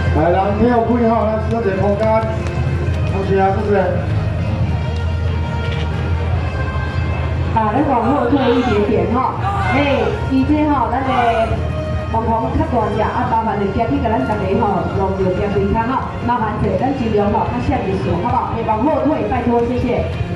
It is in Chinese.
来，人票开吼，咱小姐空间，同时啊，谢谢。 啊，咱往后退一点点吼，而且吼，咱的网红较大只，麻烦你加去给咱大家吼，弄着加水卡吼，麻烦者咱尽量吼，较闪一数，好不好？往后退，拜托，谢谢。